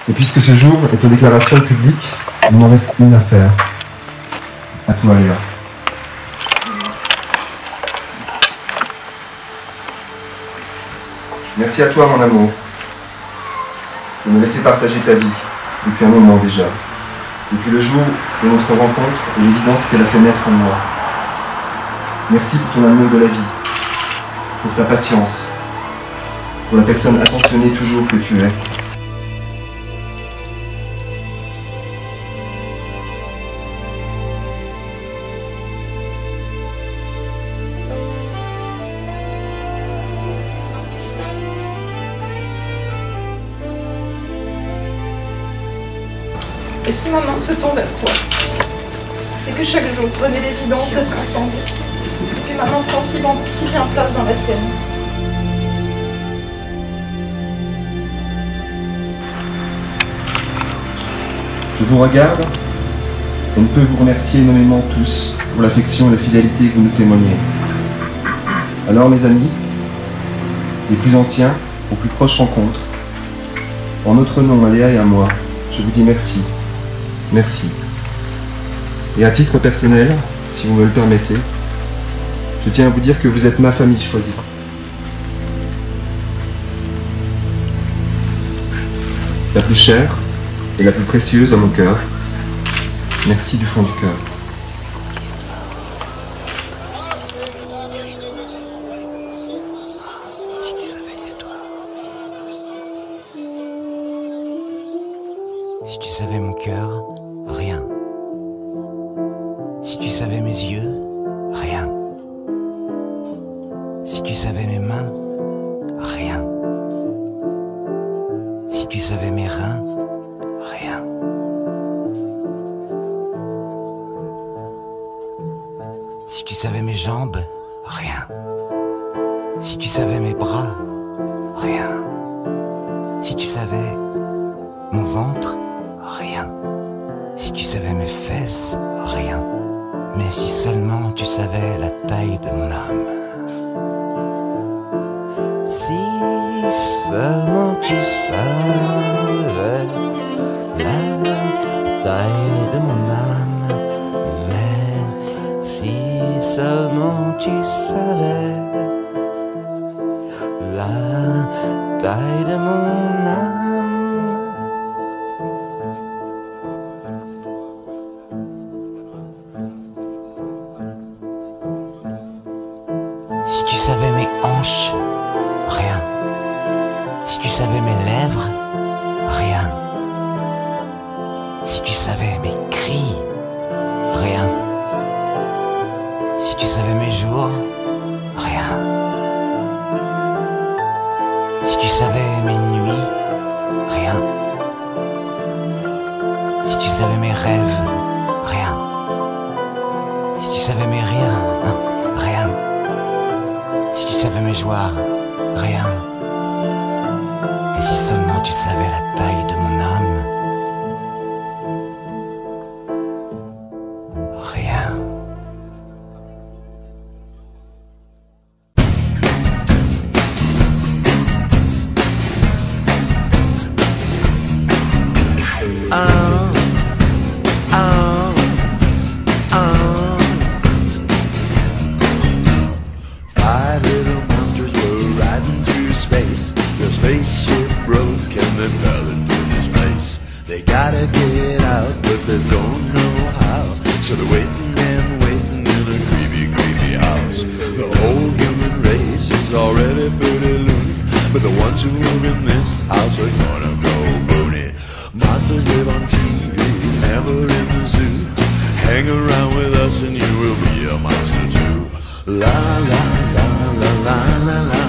Et puisque ce jour est aux déclarations publiques, il m'en reste une à faire. À toi, Léa. Merci à toi, mon amour, de me laisser partager ta vie, depuis un moment déjà. Depuis le jour de notre rencontre et l'évidence qu'elle a fait naître en moi. Merci pour ton amour de la vie, pour ta patience, pour la personne attentionnée toujours que tu es. Et si ma main se tend vers toi, c'est que chaque jour prenait l'évidence d'être ensemble. Et puis maman prend si bien place dans la tienne. Je vous regarde et ne peux vous remercier énormément tous pour l'affection et la fidélité que vous nous témoignez. Alors mes amis, des plus anciens aux plus proches rencontres, en notre nom à Léa et à moi, je vous dis merci. Merci. Et à titre personnel, si vous me le permettez, je tiens à vous dire que vous êtes ma famille choisie. La plus chère et la plus précieuse dans mon cœur. Merci du fond du cœur. Si tu savais mon cœur, rien. Si tu savais mes yeux, rien. Si tu savais mes mains, rien. Si tu savais mes reins, rien. Si tu savais mes jambes, rien. Si tu savais mes bras, rien. Si tu savais mon ventre, rien. Si tu savais mes fesses, rien. Mais si seulement tu savais la taille de mon âme. Si seulement tu savais la taille de mon âme. Mais si seulement tu savais la taille de mon âme. Si tu savais mes hanches, rien. Si tu savais mes lèvres, rien. Si tu savais mes cris, rien. Si tu savais mes jours, rien. Si tu savais mes nuits, rien. Si tu savais mes rêves, rien. Si tu savais mes rires, rien. Si tu savais mes joies, rien. Et si seulement tu savais la taille de mon âme, rien. Five little monsters were riding through space. The spaceship broke and they fell into this place. They gotta get out, but they don't know how. So they're waiting and waiting in a creepy, creepy house. The whole human race is already pretty loony, but the ones who live in this house are gonna go boony. Monsters live on TV, never in the zoo. Hang around with us and you will be a monster too. La la la la la la la.